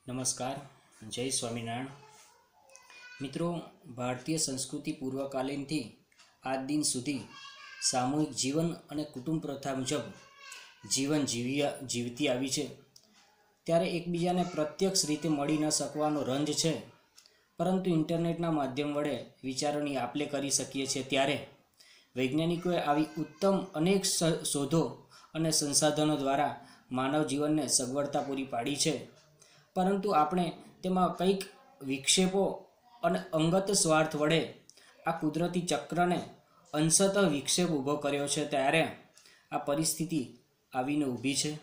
नमस्कार। जय स्वामीनारायण। मित्रों, भारतीय संस्कृति पूर्वकालीनથી આજ દિન સુધી સામૂહિક જીવન અને કુટુંબ પ્રથા મુજબ જીવન જીવતી આવી છે। ત્યારે એકબીજાને પ્રત્યક્ષ રીતે મળી ન શકવાનો રંજ છે, પરંતુ ઇન્ટરનેટના માધ્યમ વડે વિચારોની આપ લે કરી શકીએ છીએ। ત્યારે વૈજ્ઞાનિકોએ આવી ઉત્તમ અનેક શોધો અને સંસાધનો દ્વારા માનવ જીવનને સગવડતા પૂરી પાડી છે, પરંતુ આપણે તેમાં કંઈક વિક્ષેપો અને અંગત સ્વાર્થ વડે આ કુદરતી ચક્રને અંશતઃ વિક્ષેપ ઊભો કર્યો છે। ત્યારે આ પરિસ્થિતિ આવીને ઊભી છે।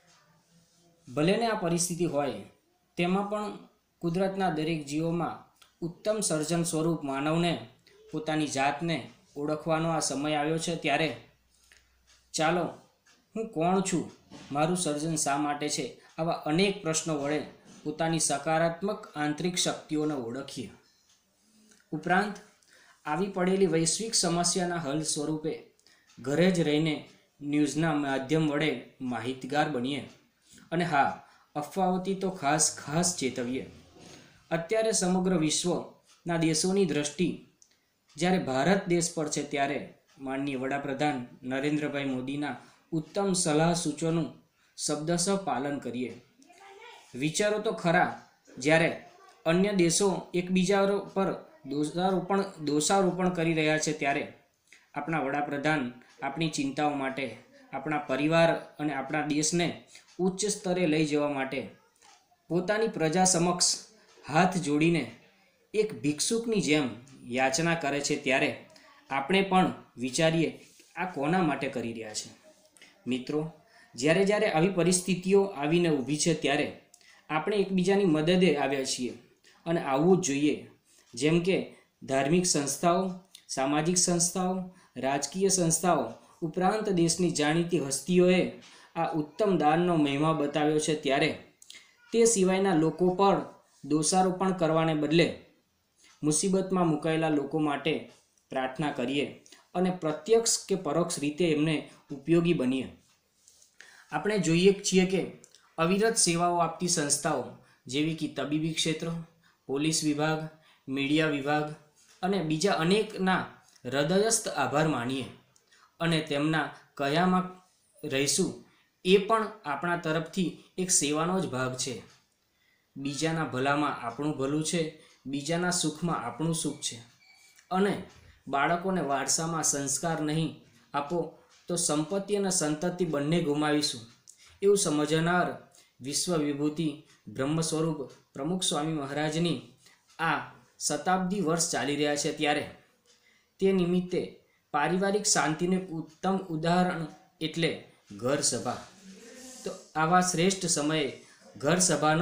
ભલેને આ પરિસ્થિતિ હોય, તેમાં પણ કુદરતના દરેક જીવોમાં ઉત્તમ સર્જન સ્વરૂપ માનવને પોતાની જાતને ઓળખવાનો આ સમય આવ્યો છે। ત્યારે ચાલો, હું કોણ છું, મારું સર્જન શા માટે છે, આવા અનેક પ્રશ્નો વડે પોતાની સકારાત્મક આંતરિક શક્તિઓને ઓળખીએ। ઉપરાંત આવી પડેલી વૈશ્વિક સમસ્યાના હલ સ્વરૂપે ઘરે જ રહીને ન્યૂઝના માધ્યમ વડે માહિતગાર બનીએ। અને હા, અફવાઓથી તો ખાસ ચેતવીએ। અત્યારે સમગ્ર વિશ્વના દેશોની દ્રષ્ટિ જ્યારે ભારત દેશ પર છે, ત્યારે માનનીય વડાપ્રધાન નરેન્દ્રભાઈ મોદીના ઉત્તમ સલાહ સૂચનોનું શબ્દશઃ પાલન કરીએ। વિચારો તો ખરા, જ્યારે અન્ય દેશો એકબીજા પર દોષારોપણ કરી રહ્યા છે, ત્યારે આપણા વડાપ્રધાન આપણી ચિંતાઓ માટે, આપણા પરિવાર અને આપણા દેશને ઉચ્ચ સ્તરે લઈ જવા માટે પોતાની પ્રજા સમક્ષ હાથ જોડીને એક ભિક્ષુકની જેમ યાચના કરે છે। ત્યારે આપણે પણ વિચારીએ, આ કોના માટે કરી રહ્યા છે? મિત્રો, જ્યારે આવી પરિસ્થિતિઓ આવીને ઊભી છે, ત્યારે આપણે એકબીજાની મદદે આવ્યા છીએ અને આવવું જ જોઈએ। જેમ કે ધાર્મિક સંસ્થાઓ, સામાજિક સંસ્થાઓ, રાજકીય સંસ્થાઓ ઉપરાંત દેશની જાણીતી હસ્તીઓએ આ ઉત્તમ દાનનો મહિમા બતાવ્યો છે। ત્યારે તે સિવાયના લોકો પર દોષારોપણ કરવાને બદલે મુસીબતમાં મુકાયેલા લોકો માટે પ્રાર્થના કરીએ અને પ્રત્યક્ષ કે પરોક્ષ રીતે એમને ઉપયોગી બનીએ। આપણે જોઈએ છીએ કે અવિરત સેવાઓ આપતી સંસ્થાઓ જેવી કે તબીબી ક્ષેત્ર, પોલીસ વિભાગ, મીડિયા વિભાગ અને બીજા અનેકના હૃદયસ્થ આભાર માનીએ અને તેમના કયામાં રહીશું એ પણ આપણા તરફથી એક સેવાનો જ ભાગ છે। બીજાના ભલામાં આપણું ભલું છે, બીજાના સુખમાં આપણું સુખ છે। અને બાળકોને વારસામાં સંસ્કાર નહીં આપો તો સંપત્તિ અને સંતતિ બંને ગુમાવીશું, એવું સમજનાર વિશ્વ વિભૂતિ બ્રહ્મ સ્વરૂપ પ્રમુખ સ્વામી મહારાજની આ શતાબ્દી વર્ષ ચાલી રહ્યા છે। ત્યારે તે નિમિત્તે પારિવારિક શાંતિનું ઉત્તમ ઉદાહરણ એટલે ઘર સભા। તો આવા શ્રેષ્ઠ સમયે ઘર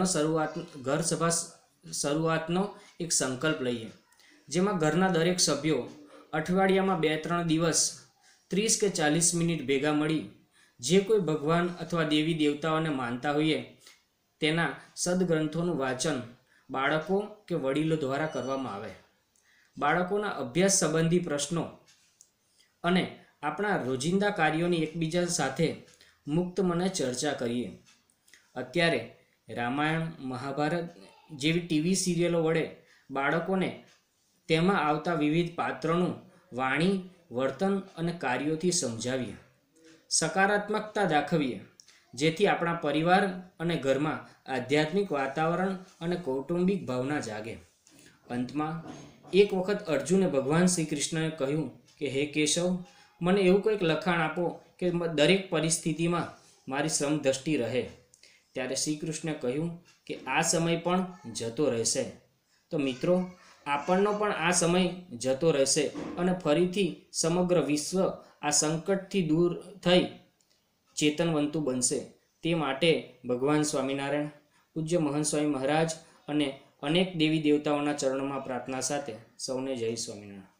સભા શરૂઆતનો એક સંકલ્પ લઈએ, જેમાં ઘરના દરેક સભ્યો અઠવાડિયામાં 2-3 દિવસ 30 કે 40 મિનિટ ભેગા મળી જે કોઈ ભગવાન અથવા દેવી દેવતાઓને માનતા હોઈએ તેના સદગ્રંથોનું વાંચન બાળકો કે વડીલો દ્વારા કરવામાં આવે। બાળકોના અભ્યાસ સંબંધી પ્રશ્નો અને આપણા રોજિંદા કાર્યોની એકબીજા સાથે મુક્ત મને ચર્ચા કરીએ। અત્યારે રામાયણ, મહાભારત જેવી ટીવી સિરિયલો વડે બાળકોને તેમાં આવતા વિવિધ પાત્રોનું વાણી, વર્તન અને કાર્યોથી સમજાવીએ, સકારાત્મકતા દાખવીએ, જેથી આપણા પરિવાર અને ઘરમાં આધ્યાત્મિક વાતાવરણ અને કૌટુંબિક ભાવના જાગે। અંતમાં એક વખત અર્જુને ભગવાન શ્રી કૃષ્ણને કહ્યું કે હે કેશવ, મને એવું કંઈક લખાણ આપો કે દરેક પરિસ્થિતિમાં મારી સમદ્રષ્ટિ રહે। ત્યારે શ્રી કૃષ્ણે કહ્યું કે આ સમય પણ જતો રહેશે। તો મિત્રો, આપણનો પણ આ સમય જતો રહેશે અને ફરીથી સમગ્ર વિશ્વ આ સંકટથી દૂર થઈ ચેતનવંતું બનશે। તે માટે ભગવાન સ્વામિનારાયણ, પૂજ્ય મહંત સ્વામી મહારાજ અને અનેક દેવી દેવતાઓના ચરણોમાં પ્રાર્થના સાથે સૌને જય સ્વામિનારાયણ।